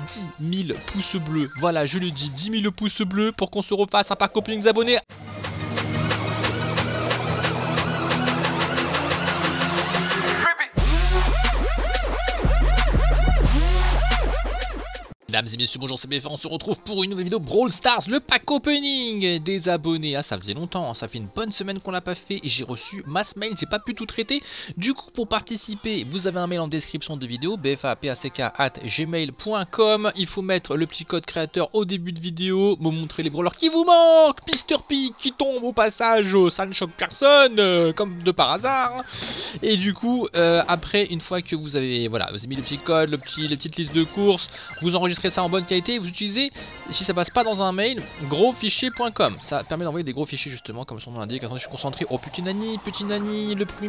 10 000 pouces bleus. Voilà, je le dis, 10 000 pouces bleus pour qu'on se refasse un pack opening abonnés. Mesdames et messieurs, bonjour, c'est BF, on se retrouve pour une nouvelle vidéo Brawl Stars, le pack opening des abonnés. Ah, ça faisait longtemps, ça fait une bonne semaine qu'on l'a pas fait et j'ai reçu masse mail, j'ai pas pu tout traiter. Du coup, pour participer, vous avez un mail en description de vidéo, bfapack@gmail.com. Il faut mettre le petit code créateur au début de vidéo, me montrer les brawlers qui vous manquent, Mr. P qui tombe au passage, ça ne choque personne, comme de par hasard. Et du coup, après, une fois que vous avez, voilà, vous avez mis le petit code, les petites listes de courses, vous enregistrez ça en bonne qualité, vous utilisez, si ça passe pas dans un mail, grosfichier.com. Ça permet d'envoyer des gros fichiers justement, comme son nom l'indique. Attendez, je suis concentré. Oh, petit nani, le premier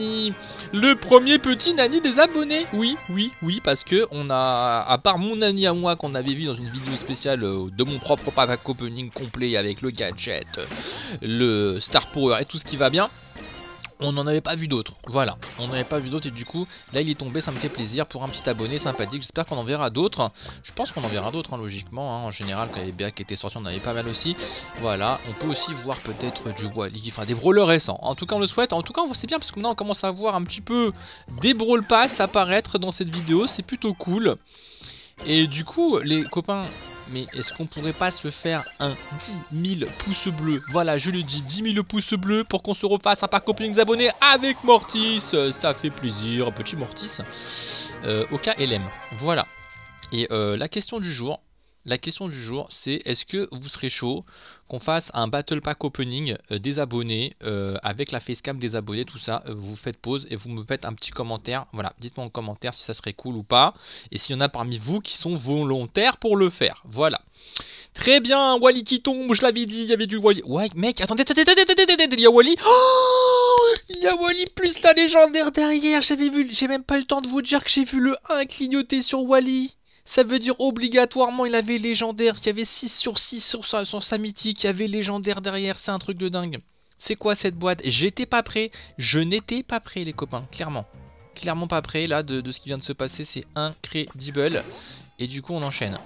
petit nani des abonnés. Oui, parce que on a, à part mon nani à moi qu'on avait vu dans une vidéo spéciale de mon propre pack opening complet avec le gadget, le Star Power et tout ce qui va bien, on n'en avait pas vu d'autres, voilà, on n'avait pas vu d'autres et du coup là il est tombé, ça me fait plaisir pour un petit abonné sympathique, j'espère qu'on en verra d'autres, je pense qu'on en verra d'autres hein, logiquement, hein. En général quand il y avait BA qui était sorti on en avait pas mal aussi, voilà, on peut aussi voir peut-être du Wally, enfin des brawlers récents, en tout cas on le souhaite, en tout cas c'est bien parce que maintenant on commence à voir un petit peu des Brawl Pass apparaître dans cette vidéo, c'est plutôt cool, et du coup les copains... Mais est-ce qu'on pourrait pas se faire un 10 000 pouces bleus? Voilà, je le dis, 10 000 pouces bleus pour qu'on se refasse un pack opening abonnés avec Mortis. Ça fait plaisir, petit Mortis. Au cas LM. Voilà. Et la question du jour, c'est est-ce que vous serez chaud qu'on fasse un battle pack opening des abonnés avec la facecam des abonnés, tout ça, vous faites pause et vous me faites un petit commentaire, voilà, dites-moi en commentaire si ça serait cool ou pas, et s'il y en a parmi vous qui sont volontaires pour le faire, voilà. Très bien, Wally qui tombe, je l'avais dit, il y avait du Wally. Ouais, mec, attendez, il y a Wally. Oh, il y a Wally plus la légendaire derrière, j'avais vu, j'ai même pas eu le temps de vous dire que j'ai vu le 1 clignoter sur Wally. Ça veut dire obligatoirement il avait légendaire, il y avait 6 sur 6 sur sa mythique, il y avait légendaire derrière, c'est un truc de dingue. C'est quoi cette boîte? J'étais pas prêt, je n'étais pas prêt les copains, clairement. Clairement pas prêt là de ce qui vient de se passer, c'est incredible. Et du coup on enchaîne.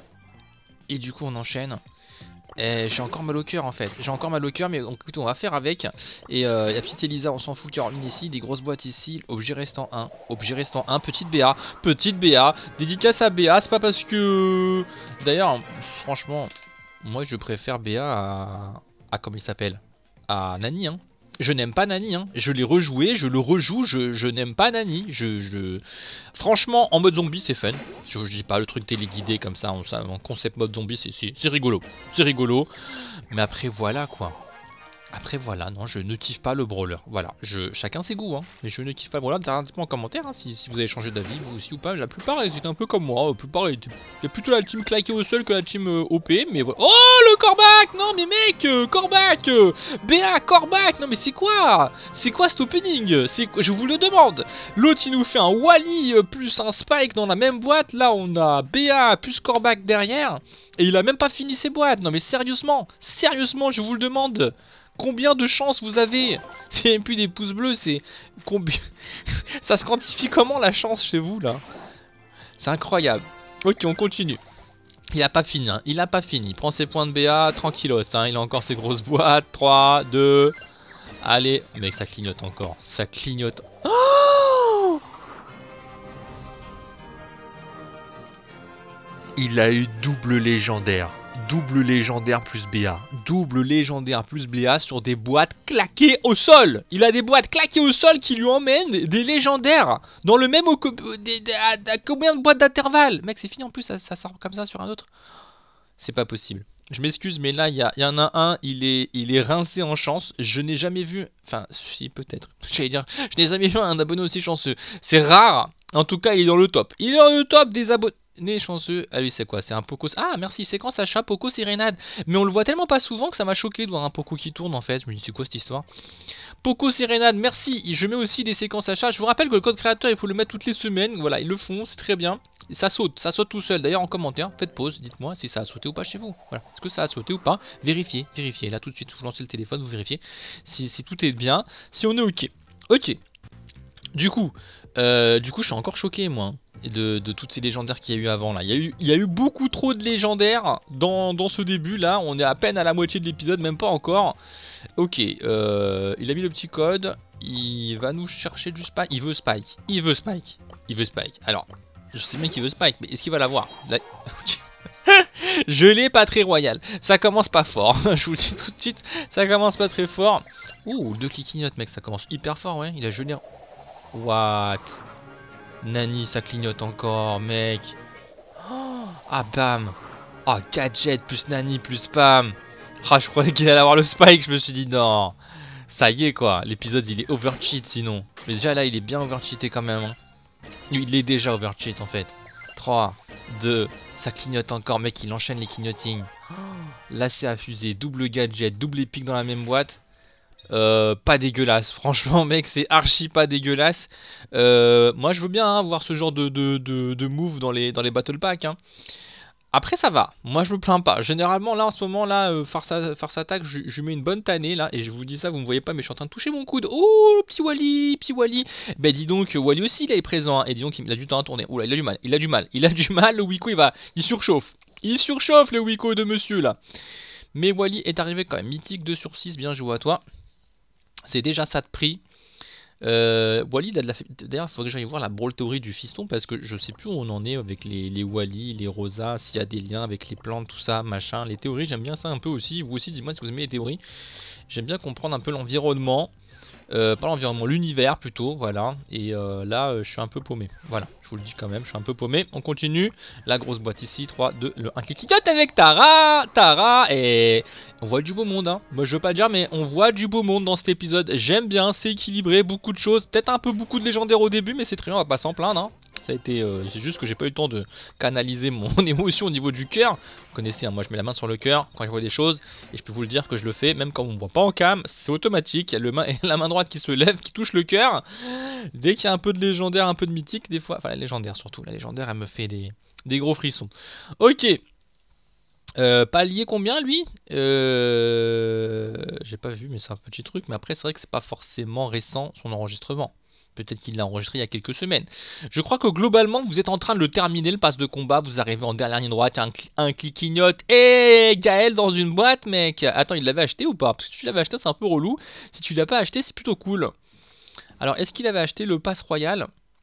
J'ai encore mal au cœur en fait, mais écoute, on va faire avec. Et la petite Elisa, on s'en fout, Caroline ici, des grosses boîtes ici, objet restant 1, petite BA, dédicace à BA, c'est pas parce que... D'ailleurs, franchement, moi je préfère BA à comment il s'appelle, à Nani hein. Je n'aime pas Nani, hein. Je l'ai rejoué, je le rejoue, je n'aime pas Nani. Franchement, en mode zombie, c'est fun. Je dis pas le truc téléguidé comme ça, en concept mode zombie, c'est rigolo. C'est rigolo. Mais après, voilà quoi. Après voilà, non, je ne kiffe pas le brawler. Voilà, chacun ses goûts, hein. Mais je ne kiffe pas le brawler. Dites-moi en commentaire hein, si vous avez changé d'avis, vous aussi ou pas. La plupart, ils étaient un peu comme moi. La plupart, il y a plutôt la team claquée au sol que la team OP. Mais voilà. Oh, le Corbac! Non, mais mec, Corbac! BA, Corbac! Non, mais c'est quoi? C'est quoi cet opening? Je vous le demande. L'autre, il nous fait un Wally plus un Spike dans la même boîte. Là, on a BA plus Corbac derrière. Et il a même pas fini ses boîtes. Non, mais sérieusement, je vous le demande. Combien de chances vous avez? C'est même plus des pouces bleus, c'est... Combien... Ça se quantifie comment la chance chez vous là? C'est incroyable. Ok, on continue. Il a pas fini, hein. Il a pas fini. Il prend ses points de BA, tranquillos, hein. Il a encore ses grosses boîtes. 3, 2... Allez, mec, ça clignote encore. Ça clignote. Oh, il a eu double légendaire. Double légendaire plus BA sur des boîtes claquées au sol. Il a des boîtes claquées au sol qui lui emmènent des légendaires dans le même à combien de boîtes d'intervalle? Mec, c'est fini en plus, ça sort comme ça sur un autre. C'est pas possible. Je m'excuse, mais là, il y en a un, il est rincé en chance. Je n'ai jamais vu... Enfin, si, peut-être. J'allais dire, je n'ai jamais vu un abonné aussi chanceux. C'est rare. En tout cas, il est dans le top. Il est dans le top des abonnés chanceux. Ah oui, c'est quoi? C'est un Poco... Ah, merci, séquence achat Poco Sérénade. Mais on le voit tellement pas souvent que ça m'a choqué de voir un Poco qui tourne, en fait. Je me dis, c'est quoi cette histoire? Poco Sérénade, merci. Je mets aussi des séquences achats. Je vous rappelle que le code créateur, il faut le mettre toutes les semaines. Voilà, ils le font, c'est très bien. Et ça saute tout seul. D'ailleurs, en commentaire, faites pause, dites-moi si ça a sauté ou pas chez vous. Voilà, est-ce que ça a sauté ou pas? Vérifiez. Là, tout de suite, vous lancez le téléphone, vous vérifiez si tout est bien, si on est ok. Ok. Du coup, je suis encore choqué, moi. de toutes ces légendaires qu'il y a eu avant là. Il y a eu beaucoup trop de légendaires dans ce début là. On est à peine à la moitié de l'épisode, même pas encore. Ok, il a mis le petit code. Il va nous chercher du Spike. Il veut Spike. Il veut Spike. Il veut Spike. Alors, je sais bien qu'il veut Spike, mais est-ce qu'il va l'avoir là... Je l'ai pas très royal. Ça commence pas fort. Je vous le dis tout de suite. Ça commence pas très fort. Ouh, 2 clignotes, mec. Ça commence hyper fort, ouais. Il a gelé. What? Nani, ça clignote encore, mec. Oh, ah, bam. Oh, gadget plus Nani plus spam. Ah, je croyais qu'il allait avoir le Spike. Je me suis dit, non. Ça y est, quoi. L'épisode, il est overcheat, sinon. Mais déjà, là, il est bien overcheaté quand même. Hein. Il est déjà overcheat, en fait. 3, 2... Ça clignote encore, mec, il enchaîne les clignotings. Là, c'est à fusée, double gadget, double épique dans la même boîte. Pas dégueulasse, franchement, mec, c'est archi pas dégueulasse. Moi, je veux bien hein, voir ce genre de move dans les battle packs. Hein. Après, ça va. Moi, je me plains pas. Généralement, là, en ce moment, là, Farce Attack, je mets une bonne tannée, là. Et je vous dis ça, vous me voyez pas, mais je suis en train de toucher mon coude. Oh, le petit Wally, petit Wally. Ben, dis donc, Wally aussi, il est présent. Hein. Et dis donc, il a du temps à tourner. Oula, il a du mal, il a du mal. Il a du mal, le Wiko, il surchauffe. Il surchauffe, le Wiko de monsieur, là. Mais Wally est arrivé quand même. Mythique 2 sur 6, bien joué à toi. C'est déjà ça de prix. Wally, d'ailleurs, il faudrait que j'aille voir la brawl théorie du fiston parce que je sais plus où on en est avec les Wally, les Rosa, s'il y a des liens avec les plantes, tout ça, machin. Les théories, j'aime bien ça un peu aussi. Vous aussi, dis-moi si vous aimez les théories. J'aime bien comprendre un peu l'environnement. Pas l'environnement, l'univers plutôt, voilà. Et là, je suis un peu paumé. Voilà, je vous le dis quand même, je suis un peu paumé. On continue. La grosse boîte ici, 3, 2, le 1 clic avec Tara, et on voit du beau monde. Hein. Moi, je veux pas dire, mais on voit du beau monde dans cet épisode. J'aime bien, c'est équilibré, beaucoup de choses. Peut-être un peu beaucoup de légendaires au début, mais c'est très bien, on va pas s'en plaindre. Hein. Ça a été, c'est juste que j'ai pas eu le temps de canaliser mon émotion au niveau du cœur. Vous connaissez, hein, moi je mets la main sur le cœur quand je vois des choses et je peux vous le dire que je le fais même quand on me voit pas en cam, c'est automatique. Il y a la main droite qui se lève, qui touche le cœur. Dès qu'il y a un peu de légendaire, un peu de mythique, des fois, enfin la légendaire surtout, la légendaire elle me fait des gros frissons. Ok. Palier combien lui j'ai pas vu mais c'est un petit truc, mais après c'est vrai que c'est pas forcément récent son enregistrement. Peut-être qu'il l'a enregistré il y a quelques semaines. Je crois que globalement, vous êtes en train de le terminer, le pass de combat. Vous arrivez en dernière ligne droite, un clic clignote. Et Gaël dans une boîte, mec. Attends, il l'avait acheté ou pas? Parce que si tu l'avais acheté, c'est un peu relou. Si tu l'as pas acheté, c'est plutôt cool. Alors, est-ce qu'il avait acheté le pass royal?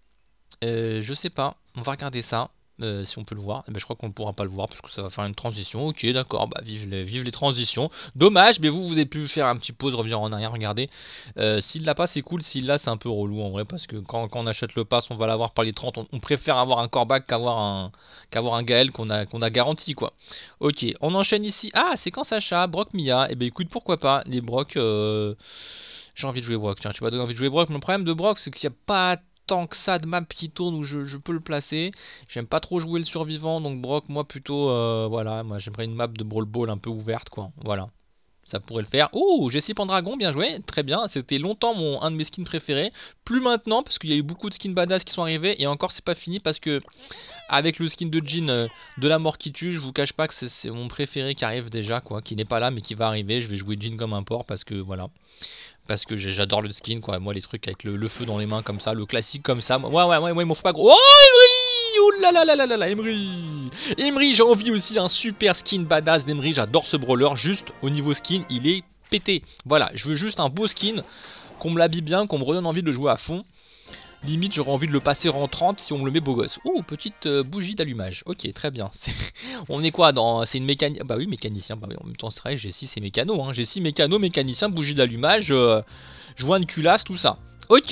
Je sais pas. On va regarder ça. Si on peut le voir, je crois qu'on ne pourra pas le voir parce que ça va faire une transition. Ok, d'accord, bah vive les transitions. Dommage, mais vous avez pu faire un petit pause, revenir en arrière, regardez. S'il l'a pas, c'est cool. S'il l'a, c'est un peu relou en vrai parce que quand on achète le pass, on va l'avoir par les 30. On préfère avoir un coreback qu'avoir un Gaël qu'on a garanti quoi. Ok, on enchaîne ici. Ah, séquence achat, Brock Mia. Et ben écoute, pourquoi pas les Brock. J'ai envie de jouer Brock. Tiens, tu vas donner envie de jouer Brock. Mais le problème de Brock, c'est qu'il n'y a pas tant que ça de map qui tourne où je peux le placer. J'aime pas trop jouer le survivant, donc Brock, moi plutôt, voilà, moi j'aimerais une map de Brawl Ball un peu ouverte, quoi. Voilà, ça pourrait le faire. Oh, Jessie Pendragon, bien joué, très bien. C'était longtemps un de mes skins préférés. Plus maintenant, parce qu'il y a eu beaucoup de skins badass qui sont arrivés. Et encore, c'est pas fini parce que avec le skin de Jhin de la mort qui tue, je vous cache pas que c'est mon préféré qui arrive déjà, quoi, qui n'est pas là mais qui va arriver. Je vais jouer Jhin comme un porc parce que voilà. Parce que j'adore le skin, quoi. Moi, les trucs avec le feu dans les mains comme ça, le classique comme ça. Ouais, il m'en faut pas gros. Oh, Emery! Ouh là là là là là là, Emery! Emery, j'ai envie aussi un super skin badass d'Emery. J'adore ce brawler. Juste au niveau skin, il est pété. Voilà, je veux juste un beau skin, qu'on me l'habille bien, qu'on me redonne envie de le jouer à fond. Limite, j'aurais envie de le passer en 30 si on me le met beau gosse. Oh, petite bougie d'allumage. Ok, très bien. On est quoi dans... C'est une mécanique... Bah oui, mécanicien. Bah oui, en même temps, c'est vrai, Jessie, c'est mécano. Hein. Jessie, mécano, mécanicien, bougie d'allumage, joint de culasse, tout ça. Ok.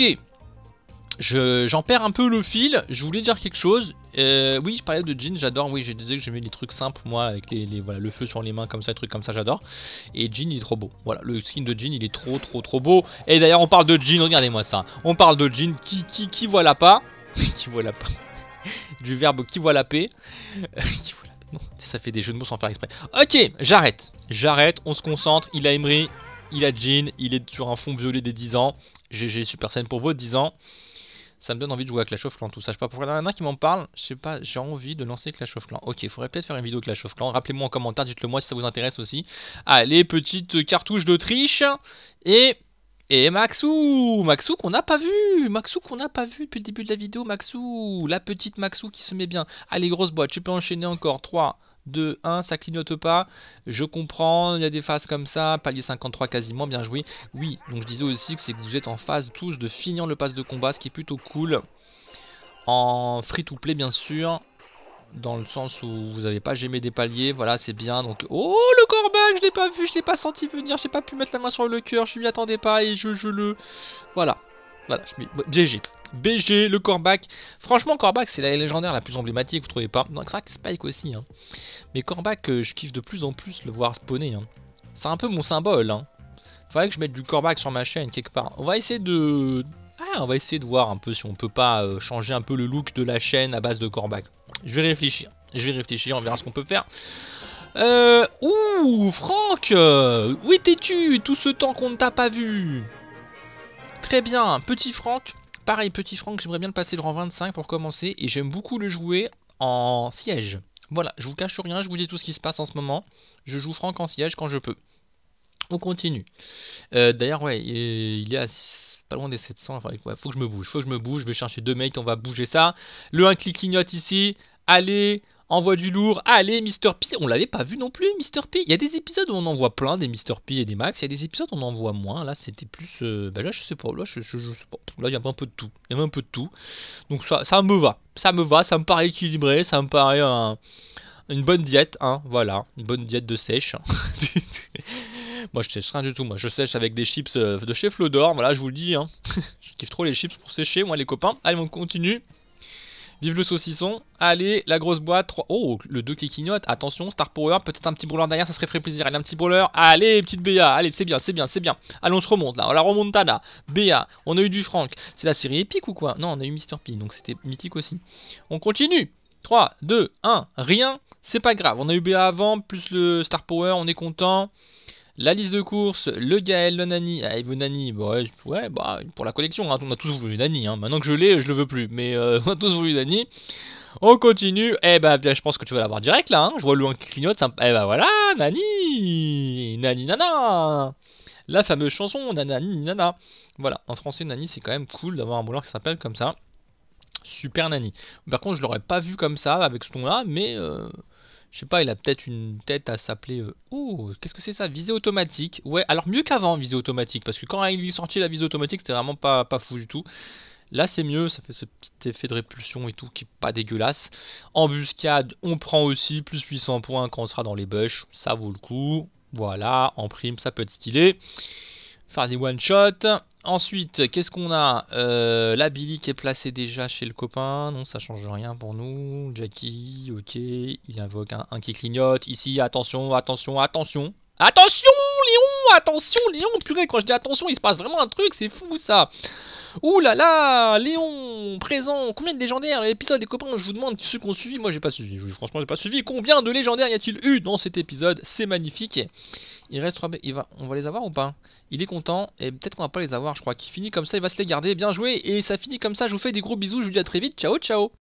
J'en perds un peu le fil. Je voulais dire quelque chose. Oui, je parlais de Jhin, j'adore. Oui, je disais que j'aimais les trucs simples, moi, avec voilà, le feu sur les mains, comme ça, les trucs comme ça, j'adore. Et Jhin, il est trop beau. Voilà, le skin de Jhin, il est trop beau. Et d'ailleurs, on parle de Jhin, regardez-moi ça. On parle de Jhin, qui voit la pas. Qui voit la pas. Du verbe qui voit la paix. Non, ça fait des jeux de mots sans faire exprès. Ok, j'arrête. J'arrête, on se concentre. Il a Emery, il a Jhin, il est sur un fond violet des 10 ans. GG Super Saiyan pour vos 10 ans. Ça me donne envie de jouer à Clash of Clans, tout ça. Je sais pas pourquoi il y en a qui m'en parlent. Je sais pas, j'ai envie de lancer Clash of Clans. Ok, il faudrait peut-être faire une vidéo Clash of Clans. Rappelez-moi en commentaire, dites-le moi si ça vous intéresse aussi. Allez, petite cartouche d'Autriche. Et Et Maxou, Maxou qu'on n'a pas vu, Maxou qu'on n'a pas vu depuis le début de la vidéo, Maxou, la petite Maxou qui se met bien. Allez, grosse boîte, tu peux enchaîner encore, 3, 2, 1, ça clignote pas, je comprends, il y a des phases comme ça, palier 53 quasiment, bien joué. Oui, donc je disais aussi que c'est que vous êtes en phase tous de finir le pass de combat, ce qui est plutôt cool. En free to play bien sûr, dans le sens où vous n'avez pas gémé des paliers, voilà c'est bien. Donc oh le corbac, je l'ai pas vu, je l'ai pas senti venir, j'ai pas pu mettre la main sur le cœur, je m'y attendais pas et je le... Voilà, GG. BG, le Corbac. Franchement, Corbac, c'est la légendaire la plus emblématique, vous trouvez pas? Non, c'est vrai que Spike aussi. Hein. Mais Corbac, je kiffe de plus en plus le voir spawner. Hein. C'est un peu mon symbole. Hein. Faudrait que je mette du Corbac sur ma chaîne quelque part. On va essayer de... Ah, on va essayer de voir un peu si on peut pas changer un peu le look de la chaîne à base de Corbac. Je vais réfléchir. On verra ce qu'on peut faire. Ouh, Franck, où étais-tu tout ce temps qu'on ne t'a pas vu? Très bien, petit Franck. Pareil, petit Franck, j'aimerais bien le passer le rang 25 pour commencer. Et j'aime beaucoup le jouer en siège. Voilà, je vous cache rien, je vous dis tout ce qui se passe en ce moment. Je joue Franck en siège quand je peux. On continue. D'ailleurs, ouais, il est à 6, pas loin des 700. Enfin, ouais, faut que je me bouge, je vais chercher 2 mates, on va bouger ça. Le 1 qui clignote ici. Allez, envoie du lourd. Allez, Mr. P. On l'avait pas vu non plus, Mr. P. Il y a des épisodes où on en voit plein, des Mr. P et des Max. Il y a des épisodes où on en voit moins. Là, c'était plus... Bah là, je sais pas. Là, je sais pas. Là, il y a un peu de tout. Donc, ça me va. Ça me paraît équilibré. Ça me paraît une bonne diète. Hein, voilà. Une bonne diète de sèche. Moi, je sèche rien du tout. Moi, je sèche avec des chips de chez Flodor. Voilà, je vous le dis. Hein. Je kiffe trop les chips pour sécher, moi, les copains. Allez, on continue. Vive le saucisson. Allez, la grosse boîte. 3... Oh, le 2 qui clignote. Attention, Star Power. Peut-être un petit brawler derrière, ça serait fait plaisir. Allez, un petit brawler. Allez, petite BA. Allez, c'est bien. Allez, on se remonte là. On la remontada. BA. On a eu du Franck. C'est la série épique ou quoi? Non, on a eu Mr. P. Donc c'était mythique aussi. On continue. 3, 2, 1. Rien. C'est pas grave. On a eu BA avant. Plus le Star Power. On est content. La liste de courses, le Gaël, le Nani. Ah, il veut Nani, ouais, bah, pour la collection, hein, on a tous voulu Nani. Hein. Maintenant que je l'ai, je le veux plus. Mais on a tous voulu Nani. On continue. Eh ben, je pense que tu vas l'avoir direct là. Hein. Je vois le 1 qui clignote. Ça... Eh ben voilà, Nani. Nani Nana. La fameuse chanson, Nanani Nana. Voilà, en français, Nani, c'est quand même cool d'avoir un brawler qui s'appelle comme ça. Super Nani. Par contre, je l'aurais pas vu comme ça, avec ce ton-là, mais... Je sais pas, il a peut-être une tête à s'appeler... Oh, qu'est-ce que c'est ça? Visée automatique. Ouais, alors mieux qu'avant, visée automatique. Parce que quand il est sorti la visée automatique, c'était vraiment pas fou du tout. Là, c'est mieux. Ça fait ce petit effet de répulsion et tout qui est pas dégueulasse. Embuscade, on prend aussi. Plus 800 points quand on sera dans les bush. Ça vaut le coup. Voilà, en prime, ça peut être stylé. Faire des one-shots. Ensuite, qu'est-ce qu'on a? La Billy qui est placée déjà chez le copain. Non, ça change rien pour nous. Jackie, ok. Il invoque un qui clignote. Ici, attention. Attention, Léon! Attention, Léon! Purée, quand je dis attention, il se passe vraiment un truc. C'est fou, ça. Ouh là là, Léon, présent. Combien de légendaires? L'épisode des copains, je vous demande ceux qui ont suivi. Moi, j'ai pas suivi. Franchement, j'ai pas suivi. Combien de légendaires y a-t-il eu dans cet épisode? C'est magnifique. Il reste 3 on va les avoir ou pas? Il est content et peut-être qu'on va pas les avoir, je crois qu'il finit comme ça, il va se les garder. Bien joué et ça finit comme ça, je vous fais des gros bisous, je vous dis à très vite, ciao ciao.